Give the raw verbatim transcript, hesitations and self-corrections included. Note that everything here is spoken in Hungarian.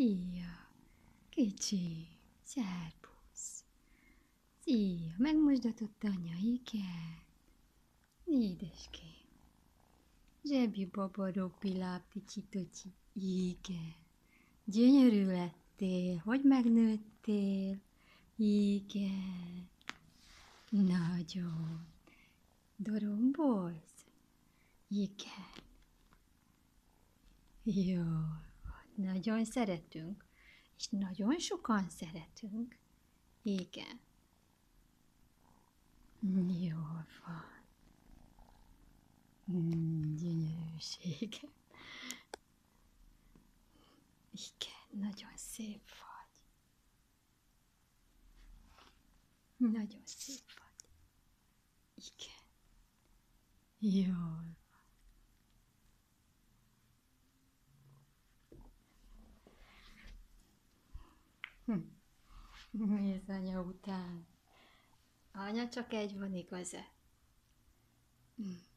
Szia! Kicsi! Szerbusz! Szia! Megmosdatott anya, igen? Édeském! Zsebi baba robbi lápti csitocsi, igen. Gyönyörű lettél, hogy megnőttél? Igen. Nagyon. Dorombolsz? Igen. Jó. Nagyon szeretünk, és nagyon sokan szeretünk. Igen. Jól van. Mm, gyönyörűségem. Igen, nagyon szép vagy. Nagyon szép vagy. Igen. Jól van. Hm. Mész anya után. Anya csak egy van, igaz-e? Hm.